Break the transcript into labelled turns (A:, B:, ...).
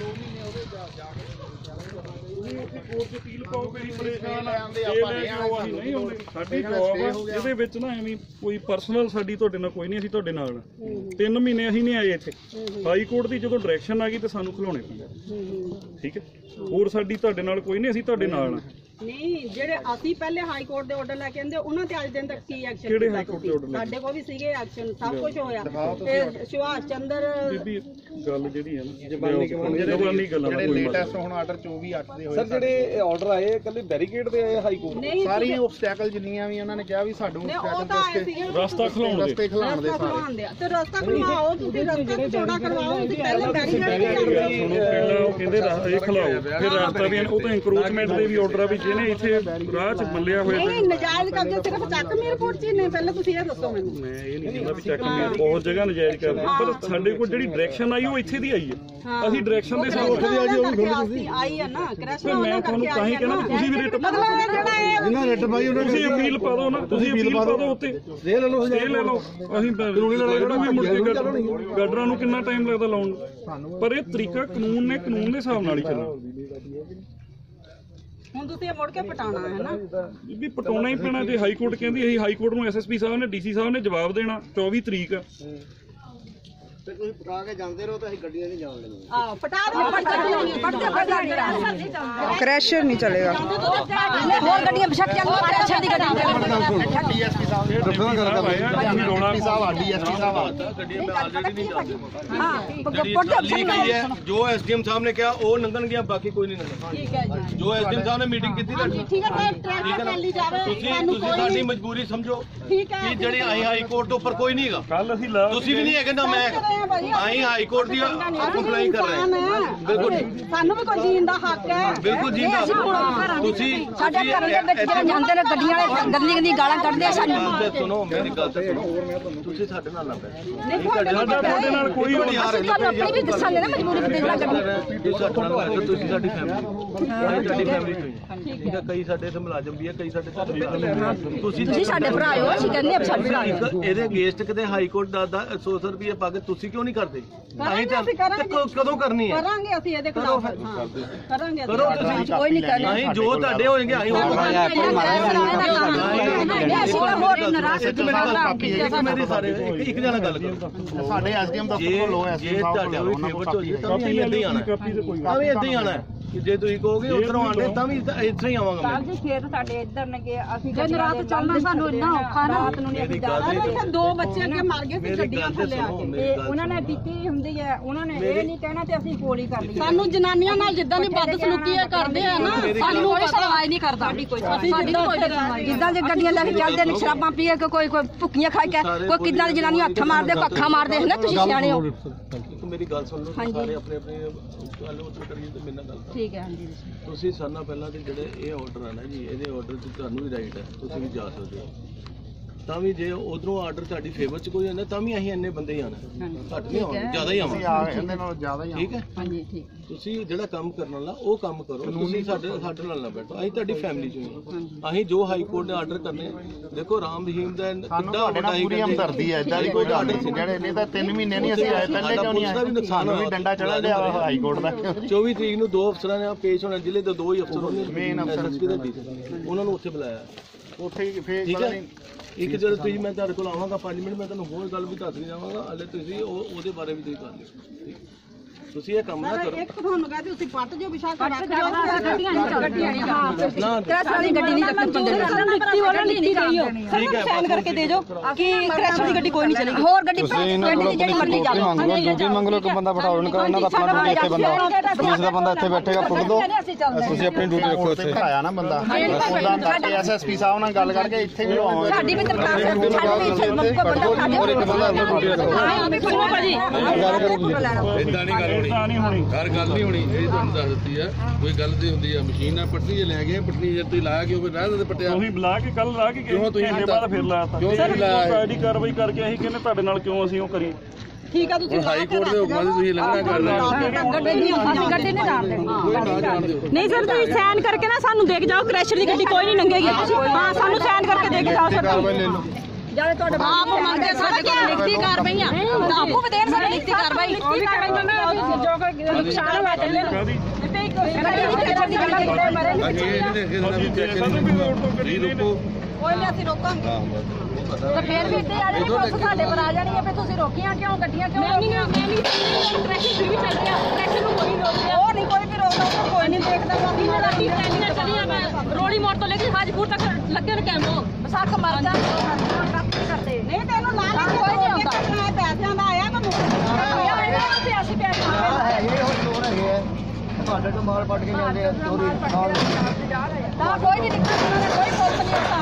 A: ਇਹਦੇ ਵਿੱਚ ਨਾ ਐਵੇਂ ਕੋਈ ਪਰਸਨਲ ਸਾਡੀ ਤੁਹਾਡੇ ਨਾਲ ਕੋਈ ਨਹੀਂ, ਅਸੀਂ ਤੁਹਾਡੇ ਨਾਲ 3 ਮਹੀਨੇ ਅਸੀਂ ਨਹੀਂ ਆਏ ਇੱਥੇ। ਹਾਈ ਕੋਰਟ ਦੀ ਜਦੋਂ ਡਾਇਰੈਕਸ਼ਨ ਆ ਗਈ ਤੇ ਸਾਨੂੰ ਖਿਲਾਉਣੇ ਪੈਂਦੇ, ਠੀਕ ਹੈ। ਹੋਰ ਸਾਡੀ ਤੁਹਾਡੇ ਨਾਲ ਕੋਈ ਨਹੀਂ, ਅਸੀਂ ਤੁਹਾਡੇ ਨਾਲ
B: ਨਹੀਂ। ਜਿਹੜੇ ਅਸੀਂ ਪਹਿਲੇ ਹਾਈ ਕੋਰਟ ਦੇ ਆਰਡਰ ਲੈ ਕੇ ਆਂਦੇ ਉਹਨਾਂ ਤੇ ਅੱਜ ਦਿਨ ਤੱਕ ਕੀ ਐਕਸ਼ਨ?
A: ਕਿਹੜੇ ਹਾਈ ਕੋਰਟ ਦੇ ਆਰਡਰ?
B: ਸਾਡੇ ਕੋਲ ਵੀ ਸੀਗੇ ਐਕਸ਼ਨ, ਸਭ ਕੁਝ ਹੋਇਆ। ਤੇ ਸੁਭਾਸ਼ ਚੰਦਰ
A: ਬੀਬੀ ਗੱਲ ਜਿਹੜੀ ਹੈ ਨਾ ਜ਼ਬਾਨੀ ਗੱਲਾਂ,
C: ਜਿਹੜੇ ਲੇਟੈਸਟ ਹੁਣ ਆਰਡਰ 24/8 ਦੇ ਹੋਏ
D: ਸਰ, ਜਿਹੜੇ ਆਰਡਰ ਆਏ ਕੱਲੇ ਬੈਰੀਕੇਡ ਦੇ ਆਏ ਹਾਈ ਕੋਰਟ?
C: ਸਾਰੀਆਂ ਆਬਸਟੈਕਲ ਜਿੰਨੀਆਂ ਵੀ ਉਹਨਾਂ ਨੇ ਕਿਹਾ ਵੀ ਸਾਨੂੰ
A: ਰਸਤਾ ਖਿਲਾਉਣ
C: ਰਸਤੇ ਖਿਲਾਉਣ ਦੇ
B: ਤੇ ਰਸਤਾ ਖਿਲਾਓ, ਤੁਸੀਂ ਰਸਤਾ ਚੌੜਾ ਕਰਵਾਓ। ਤੁਸੀਂ ਪਹਿਲੇ ਬੈਰੀਕੇਡ
A: ਉਹ ਕਹਿੰਦੇ ਇਹ ਖਿਲਾਓ, ਫਿਰ ਰਸਤਾ ਵੀ ਉਹ ਤਾਂ ਇੰਕਰੋਚਮੈਂਟ ਦੇ ਵੀ ਆਰਡਰ ਆ ਵੀ ਜਿਹਨੇ ਇੱਥੇ ਰਾਹ 'ਚ ਮੱਲਿਆ ਹੋਇਆ।
B: ਨਹੀਂ, ਨਜਾਇਜ਼ ਕਬਜ਼ੇ ਸਿਰਫ ਚੱਕ ਮੀਰਪੁਰ 'ਚ ਹੀ ਨੇ। ਪਹਿਲਾਂ ਤੁਸੀਂ ਇਹ ਦੱਸੋ ਮੈਨੂੰ।
A: ਮੈਂ ਇਹ ਨਹੀਂ ਕਹਿੰਦਾ ਵੀ ਚੱਕ ਮੀਰ ਬਹੁਤ ਜਗ੍ਹਾ ਨਜਾਇਜ਼ ਕਰਦੇ, ਪਰ ਸਾਡੇ ਕੋਲ ਜਿਹੜੀ ਡਾਇਰੈਕਸ਼ਨ ਆਈ ਉਹ ਇੱਥੇ ਦੀ ਆਈ ਹੈ। ਅਸੀਂ ਡਾਇਰੈਕਸ਼ਨ ਦੇ ਹਿਸਾਬ ਉੱਥੇ ਦੀ
B: ਆਈ ਹੈ ਨਾ ਕ੍ਰੈਸ਼।
A: ਮੈਂ ਤੁਹਾਨੂੰ ਤਾਂ ਹੀ ਕਹਿੰਦਾ ਤੁਸੀਂ ਵੀ ਰਿਟ
C: ਜਿਨ੍ਹਾਂ ਰਿਟ ਪਾਈ ਉਹਨਾਂ
A: ਤੁਸੀਂ ਅਪੀਲ ਪਾ ਦਿਓ ਨਾ, ਤੁਸੀਂ ਅਪੀਲ ਪਾ ਦਿਓ ਉੱਤੇ, ਸਟੇ ਲੈ ਲਓ। ਅਸੀਂ ਕਾਨੂੰਨੀ ਲੜਾਈ ਲੜਾਂਗੇ, ਮੁੜ ਕੇ ਗਾਡਰਾਂ ਨੂੰ ਕਿੰਨਾ ਟਾਈਮ ਲੱਗਦਾ ਲਾਉਣ ਨੂੰ, ਪਰ ਇਹ ਤਰੀਕਾ ਕਾਨੂੰਨ ਨੇ, ਕਾਨੂੰਨ ਦੇ ਹਿਸਾਬ ਨਾਲ ਹੀ ਚੱਲਣਾ।
B: ਹੁਣ ਤੁਸੀਂ ਇਹ ਮੁੜ ਕੇ ਪਟਾਣਾ ਹੈ ਨਾ
A: ਵੀ ਪਟਾਉਣਾ ਹੀ ਪੈਣਾ। ਜੇ ਹਾਈ ਕੋਰਟ ਕਹਿੰਦੀ ਅਸੀਂ ਹਾਈ ਕੋਰਟ ਨੂੰ ਐਸਐਸਪੀ ਸਾਹਿਬ ਨੇ, ਡੀਸੀ ਸਾਹਿਬ ਨੇ ਜਵਾਬ ਦੇਣਾ 24 ਤਰੀਕ ਆ।
C: ਤੇ ਤੁਸੀਂ ਪਟਾ ਕੇ ਜਾਂਦੇ ਰਹੋ ਤਾਂ ਅਸੀਂ ਗੱਡੀਆਂ ਨਹੀਂ ਜਾਣ ਦੇਣੀਆਂ।
B: ਆਹ ਪਟਾ
E: क्रैशर नहीं चलेगा।
B: ਹੋਰ ਗੱਡੀਆਂ ਬਸ਼ੱਕ ਚੱਲ ਕ੍ਰੈਸ਼ਰ ਦੀ ਗੱਡੀ
C: ਡੀਐਸਪੀ ਸਾਹਿਬ ਡੀਐਸਪੀ ਸਾਹਿਬ
D: ਗੱਡੀਆਂ ਮੈਂ ਆਲਰੇਡੀ ਨਹੀਂ ਜਾਂਦੇ। ਜੋ ਐਸਡੀਐਮ ਸਾਹਿਬ ਨੇ ਕਿਹਾ ਉਹ ਲੰਘਣ ਗਿਆ, ਬਾਕੀ ਕੋਈ ਨਹੀਂ ਲੰਘਣਾ।
B: ਠੀਕ ਹੈ ਜੀ।
D: ਜੋ ਐਸਡੀਐਮ ਸਾਹਿਬ ਨੇ ਮੀਟਿੰਗ ਕੀਤੀ
B: ਠੀਕ ਹੈ, ਟ੍ਰੈਫਿਕ ਚੱਲੀ ਜਾਵੇ।
D: ਤੁਸੀਂ ਸਾਡੀ ਮਜਬੂਰੀ ਸਮਝੋ
B: ਠੀਕ ਹੈ
D: ਕਿ ਜਿਹੜੇ ਅਸੀਂ ਹਾਈ ਕੋਰਟ ਤੋਂ ਉੱਪਰ ਕੋਈ ਨਹੀਂ ਹੈਗਾ।
A: ਕੱਲ ਅਸੀਂ
D: ਤੁਸੀਂ ਵੀ ਨਹੀਂ ਹੈਗੇ ਨਾ ਮੈਂ, ਅਸੀਂ ਹਾਈ ਕੋਰਟ ਦੀ ਕੰਪਲਾਈ ਕਰ ਰਹੇ ਹਾਂ। ਬਿਲਕੁਲ
B: ਸਾਨੂੰ ਵੀ ਕੋਈ ਜੀਣ ਦਾ ਹੱਕ ਹੈ।
D: ਬਿਲਕੁਲ ਜੀ। ਤੁਸੀਂ
B: ਸਾਡੇ ਘਰ ਦੇ ਵਿੱਚ ਜਿਹੜੇ ਜਾਂਦੇ ਨੇ ਗੱਡੀਆਂ ਵਾਲੇ ਗੰਦੀ ਗੰਦੀ ਗਾਲਾਂ ਕੱਢਦੇ ਆ ਸਾਨੂੰ।
D: ਸੁਣੋ ਮੇਰੀ ਗੱਲ ਤਾਂ ਸੁਣੋ, ਤੁਸੀਂ ਸਾਡੇ ਨਾਲ ਨਾ ਬੈਠੋ।
A: ਤੁਹਾਡੇ ਨਾਲ ਕੋਈ
B: ਅਸੀਂ ਤੁਹਾਨੂੰ ਆਪਣੀ ਵੀ ਦੱਸਾਂਗੇ ਨਾ ਮਜਬੂਰੀ ਕਿੱਦਾਂ ਗੱਡੀ।
D: ਤੁਸੀਂ ਸਾਡੇ ਨਾਲ ਬੈਠੋ, ਤੁਸੀਂ ਸਾਡੀ ਫੈਮਿਲੀ, ਅਸੀਂ ਤੁਹਾਡੀ ਫੈਮਿਲੀ ਤੋਂ ਠੀਕ ਹੈ। ਕਈ ਸਾਡੇ ਇੱਥੇ ਮੁਲਾਜ਼ਮ ਵੀ ਹੈ, ਕਈ ਸਾਡੇ
B: ਤੁਸੀਂ ਸਾਡੇ ਭਰਾ ਹੋ, ਅਸੀਂ ਕਹਿੰਦੇ ਆ ਸਾਡੇ ਭਰਾ।
D: ਇਹਦੇ ਅਗੇਂਸਟ ਕਿਤੇ ਹਾਈ ਕੋਰਟ ਦਾ 100 ਰੁਪਏ ਪਾ ਕੇ ਤੁਸੀਂ ਕਿਉਂ ਨਹੀਂ ਕਰਦੇ? ਕਦੋਂ ਕਰਨੀ ਹੈ?
B: ਕਰਾਂਗੇ ਅਸੀਂ ਇਹਦੇ ਖਿਲਾਫ। ਕਰਾਂਗੇ
D: ਕਰੋ ਤੁਸੀਂ,
B: ਕੋਈ ਨਹੀਂ ਕਰਨਾ।
D: ਨਹੀਂ ਜੋ ਤੁਹਾਡੇ ਹੋਣਗੇ ਅਸੀਂ ਮੇਰੀ ਸਾਰੇ ਇੱਕ ਜਣਾ ਗੱਲ ਕਰੋ।
C: ਸਾਡੇ ਐਸਡੀਐਮ ਦਾ ਲੋ ਐਸਡੀਐਮ
D: ਸਾਹਿਬ ਕੋਲ ਉਹਨਾਂ ਨੂੰ ਕਾਪੀ ਇੱਦਾਂ ਹੀ ਆਣਾ, ਤਾਂ ਵੀ ਇੱਦਾਂ ਹੀ ਆਣਾ। ਜੇ ਤੁਸੀਂ ਕਹੋਗੇ ਉਧਰੋਂ ਆਂਦੇ ਤਾਂ ਵੀ ਇੱਥੇ ਹੀ ਆਵਾਂਗਾ ਮੈਂ।
B: ਜੀ ਖੇਤ ਸਾਡੇ ਇੱਧਰ ਨੇਗੇ, ਅਸੀਂ ਦਿਨ ਰਾਤ ਚੱਲਣਾ ਸਾਨੂੰ ਇੰਨਾ ਔਖਾ ਨਾ। ਰਾਤ ਨੂੰ ਨਹੀਂ ਅਸੀਂ ਜਾਣਾ। 2 ਬੱਚੇ ਅੱਗੇ ਮਰ ਗਏ ਸੀ ਗੱਡੀਆਂ ਥੱਲੇ ਆ ਕੇ। ਤੇ ਉਹਨਾਂ ਨੇ ਪੀਤੀ ਹੁੰਦੀ ਹੈ, ਉਹਨਾਂ ਨੇ ਇਹ ਨਹੀਂ ਕਹਿਣਾ ਤੇ ਅਸੀਂ ਗੋਲੀ ਕਰ ਲਈ। ਸਾਨੂੰ ਜਨਾਨੀਆਂ ਨਾਲ ਜਿੱਦਾਂ ਦੀ ਬਦਸਲੂਕੀ ਇਹ ਕਰਦੇ ਆ ਨਾ, ਸਾਨੂੰ ਕੋਈ ਸੁਣਵਾਈ ਨਹੀਂ ਕਰਦਾ। ਸਾਡੀ ਕੋਈ ਸੁਣਵਾਈ ਜਿੱਦਾਂ ਦੇ ਗੱਡੀਆਂ ਲੈ ਕੇ ਚੱਲਦੇ ਨੇ, ਸ਼ਰਾਬਾਂ ਪੀ ਕੇ, ਕੋਈ ਭੁੱਖੀਆਂ ਖਾ ਕੇ, ਕੋਈ ਕਿੰਨਾ ਦੀ ਜਨਾਨੀਆਂ ਹੱਥ ਮਾਰਦੇ, ਕੋਈ ਅੱਖਾਂ ਮਾਰਦੇ ਨੇ। ਤੁਸੀਂ ਸਿਆਣੇ ਹੋ।
D: ਮੇਰੀ ਗੱਲ ਸੁਣ ਲਓ, ਸਾਰੇ ਆਪਣੇ ਆਪਣੇ ਗੱਲ ਉੱਤਰ ਕਰੀਏ ਤੇ ਮੇਰੇ ਨਾਲ ਗੱਲ ਕਰੋ।
B: ਠੀਕ ਹੈ। ਹਾਂਜੀ
D: ਤੁਸੀਂ ਸਾਰਿਆਂ ਨਾਲ ਪਹਿਲਾਂ ਤੇ ਜਿਹੜੇ ਇਹ ਆਰਡਰ ਆ ਨਾ ਜੀ, ਇਹਦੇ ਆਰਡਰ 'ਚ ਤੁਹਾਨੂੰ ਵੀ ਰਾਈਟ ਹੈ, ਤੁਸੀਂ ਵੀ ਜਾ ਸਕਦੇ ਹੋ। ਤਾਂ ਵੀ ਜੇ ਉਧਰੋਂ ਆਰਡਰ ਤੁਹਾਡੀ ਫੇਵਰ 'ਚ ਕੋਈ ਆਉਂਦਾ ਤਾਂ ਵੀ ਅਸੀਂ ਇੰਨੇ ਬੰਦੇ ਹੀ ਆਣਾ, ਘੱਟ ਨਹੀਂ ਆਉਣਾ, ਜ਼ਿਆਦਾ ਹੀ ਆਵਾਂਗੇ।
C: ਇਹਦੇ ਨਾਲੋਂ ਜ਼ਿਆਦਾ ਹੀ
D: ਠੀਕ ਹੈ।
B: ਹਾਂਜੀ ਠੀਕ।
D: ਤੁਸੀਂ ਜਿਹੜਾ ਕੰਮ ਕਰਨ ਵਾਲਾ ਉਹ ਕੰਮ ਕਰੋ, ਤੁਸੀਂ ਸਾਡੇ ਨਾਲ ਨਾ ਬੈਠੋ। ਅਸੀਂ ਤੁਹਾਡੀ ਫੈਮਿਲੀ 'ਚੋਂ ਹੀ, ਅਸੀਂ ਜੋ ਹਾਈ ਕੋਰਟ ਨੇ ਆਰਡਰ ਕਰਨੇ। ਦੇਖੋ ਰਾਮ ਰਹੀਮ ਦਾ
C: ਕਿੱਡਾ ਵੱਡਾ ਪੂਰੀ ਹਮਦਰਦੀ ਹੈ, ਇਦਾਂ ਦੀ ਕੋਈ ਗੱਲ ਨਹੀਂ। ਜਿਹੜੇ ਇਹਨੇ ਤਾਂ 3 ਮਹੀਨੇ ਨਹੀਂ ਅਸੀਂ ਆਏ, ਪਹਿਲੇ ਕਿਉਂ ਨਹੀਂ ਆਏ? ਸਾਨੂੰ ਵੀ ਡੰਡਾ ਚੜਾ ਲਿਆ ਹਾਈ ਕੋਰਟ ਦਾ।
D: 24 ਤਰੀਕ ਨੂੰ 2 ਅਫਸਰਾਂ ਨੇ ਪੇਸ਼ ਹੋਣਾ, ਜ਼ਿਲ੍ਹੇ ਦੇ 2 ਹੀ ਅਫਸਰ ਹੋਣੇ,
C: ਮੇਨ ਅਫਸਰ
D: ਉਹਨਾਂ ਨੂੰ ਉੱਥੇ ਬੁਲਾਇਆ।
C: ਉੱਥੇ ਹੀ ਫੇਰ
D: ਠੀਕ ਹੈ। ਇੱਕ ਜਦੋਂ ਤੁਸੀਂ ਮੈਂ ਤੁਹਾਡੇ ਕੋਲ ਆਵਾਂਗਾ 5 ਮਿੰਟ, ਮੈਂ ਤੁਹਾਨੂੰ ਹੋਰ ਗੱਲ ਵੀ ਦੱਸ ਨਹੀਂ ਜਾਵਾਂਗਾ। ਹਲੇ ਤੁਸੀਂ ਉਹਦੇ ਬਾਰੇ ਵੀ ਤੁਸੀਂ ਕਰ ਲਿਓ। ਠੀਕ, ਤੁਸੀਂ ਇਹ ਕੰਮ ਨਾ ਕਰੋ।
B: ਇੱਕ ਤੁਹਾਨੂੰ ਕਹਦੇ ਤੁਸੀਂ ਪੱਟ ਜੋ ਵਿਸ਼ਾ ਕਰ ਰੱਖ ਦਿਓ, ਗੱਡੀਆਂ ਨਹੀਂ ਚੱਲਦੀਆਂ। ਹਾਂ ਕ੍ਰੈਸ਼ਰ ਦੀ ਗੱਡੀ ਨਹੀਂ ਚੱਲਣ ਦਿੰਦੇ। ਉਹਨਾਂ ਨੇ ਲਿਖਤੀ ਗਈ ਹੋ, ਸਾਨੂੰ ਸਾਈਨ ਕਰਕੇ ਦੇ ਦਿਓ ਕਿ ਕ੍ਰੈਸ਼ਰ ਦੀ ਗੱਡੀ ਕੋਈ ਨਹੀਂ ਚੱਲੇਗੀ। ਹੋਰ ਗੱਡੀ ਜਿਹੜੀ ਮਰਜ਼ੀ ਜਾ ਲਓ,
F: ਡਿਊਟੀ ਮੰਗ ਲਓ। ਇੱਕ ਬੰਦਾ ਬਿਠਾਓ, ਇਹਨਾਂ ਦਾ ਆਪਣਾ ਡਿਊਟੀ ਇੱਥੇ ਬੰਦਾ, ਪੁਲਿਸ ਦਾ ਬੰਦਾ ਇੱਥੇ ਬੈਠੇਗਾ, ਪੁੱਟ ਦਿਓ, ਤੁਸੀਂ ਆਪਣੀ ਡਿਊਟੀ ਰੱਖੋ ਇੱਥੇ।
C: ਆਇਆ ਨਾ ਬੰਦਾ ਉਹਦਾ ਐਸਐਸਪੀ ਸਾਹਿਬ ਨਾਲ ਗੱਲ ਕਰਕੇ ਇੱਥੇ ਵੀ ਆਵਾਂਗੇ।
B: ਸਾਡੀ ਵੀ ਦਰਖਾਸਤ ਹੈ, ਸਾਡੀ ਵੀ
F: ਹੋਰ ਇੱਕ ਬੰਦਾ ਆਪਣੀ ਡਿਊਟੀ ਰੱਖੋ।
B: ਗੱਲ ਕਰੋ।
D: ਇਦਾਂ ਨਹੀਂ ਹੋਣੀ, ਹਰ ਗੱਲ ਨਹੀਂ ਹੋਣੀ। ਇਹ ਤੁਹਾਨੂੰ ਦੱਸ ਦਿੱਤੀ ਆ, ਕੋਈ ਗੱਲ ਤੇ ਹੁੰਦੀ ਆ। ਮਸ਼ੀਨ ਨਾਲ ਪੱਟਣੀ ਜੇ ਲੈ ਗਏ, ਪੱਟਣੀ ਜੇ ਤੁਸੀਂ ਲਾਇਆ ਕਿਉਂ ਰਹਿ ਦਿੰਦੇ ਪੱਟਿਆ?
A: ਤੁਸੀਂ ਬੁਲਾ ਕੇ ਕੱਲ ਲਾ ਕੇ
D: ਕਿਉਂ ਤੁਸੀਂ
A: ਬਾਅਦ ਫਿਰ ਲਾਤਾ ਕਾਇਦੀ ਕਾਰਵਾਈ ਕਰਕੇ ਅਸੀਂ ਕਹਿੰਦੇ ਤੁਹਾਡੇ ਨਾਲ ਕਿਉਂ ਅਸੀਂ ਉਹ ਕਰੀਏ।
B: ਠੀਕ ਆ, ਤੁਸੀਂ
D: ਹਾਈ ਕੋਰਟ ਦੇ ਹੁਕਮਾਂ ਦੀ ਤੁਸੀਂ ਲੰਘਣਾ ਕਰ ਰਹੇ ਹੋ।
B: ਗੱਡੀ ਨਹੀਂ ਜਾਣਦੇ। ਨਹੀਂ ਸਰ, ਤੁਸੀਂ ਸਾਈਨ ਕਰਕੇ ਨਾ ਸਾਨੂੰ ਦੇ ਕੇ ਜਾਓ, ਕ੍ਰੈਸ਼ਰ ਦੀ ਗੱਡੀ ਕੋਈ ਨਹੀਂ ਲੰਘੇਗੀ। ਹਾਂ, ਸਾਨੂੰ ਸਾਈਨ ਕਰਕੇ ਦੇ ਕੇ ਜਾਓ ਸਰ। ਜਿਹੜੇ ਤੁਹਾਡੇ ਆਪ ਮੰਗਦੇ ਸਾਡੇ ਕੋਲ ਲਿਖਤੀ ਕਾਰਵਾਈਆਂ ਆਪੋ ਦੇਣ ਸਾਡੇ ਲਿਖਤੀ ਕਾਰਵਾਈ ਲਿਖਤੀ ਕਾਰਵਾਈ ਮੈਂ ਜੋ ਨੁਕਸਾਨ ਹੋਇਆ ਚੱਲੇ
A: ਕਾਦੀ
B: ਕੋਈ ਨਹੀਂ ਅਸੀਂ ਰੋਕਾਂਗੇ ਤੇ ਫੇਰ ਵੀ ਇੱਥੇ ਆ ਜਾਣੀ ਪੁਲਿਸ ਸਾਡੇ ਪਰ ਆ ਜਾਣੀ ਹੈ ਵੀ ਤੁਸੀਂ ਰੋਕੀਆਂ ਕਿਉਂ ਗੱਡੀਆਂ ਕਿਉਂ ਰੋਕੀਆਂ ਟ੍ਰੈਫਿਕ ਵੀ ਚੱਲ ਰਿਹਾ ਟ੍ਰੈਫਿਕ ਨੂੰ ਕੋਈ ਰੋਕਦਾ ਉਹ ਨਹੀਂ ਕੋਈ ਵੀ ਰੋਕਦਾ ਕੋਈ ਨਹੀਂ ਦੇਖਦਾ ਅਸੀਂ ਨਾ ਰਾਤੀ ਟ੍ਰੈਨਿੰਗ ਚੱਲੀਆਂ ਮੈਂ ਰੋੜੀ ਮੋੜ ਤੋਂ ਲੈ ਕੇ ਹਾਜੀਪੁਰ ਤੱਕ ਲੱਗੇ ਨੇ ਕੈਮਰਾ ਬਸਾਖ ਮਰ ਜਾ ਕਰਦੇ ਨਹੀਂ ਤੈਨੂੰ ਲਾ ਲੈ ਕੋਈ ਨਹੀਂ ਆਉਂਦਾ ਪੈਸਿਆਂ ਦਾ ਆਇਆ ਮੈਨੂੰ ਅਸੀਂ ਪੈਸੇ
F: ਤੁਹਾਡੇ ਤੋਂ ਮਾਲ ਪੱਟ ਕੇ ਜਾਂਦੇ ਆ ਚੋਰੀ
B: ਤਾਂ ਕੋਈ ਨਹੀਂ ਦਿੱਕਤ ਕੋਈ ਪੁਲਿਸ ਨਹੀਂ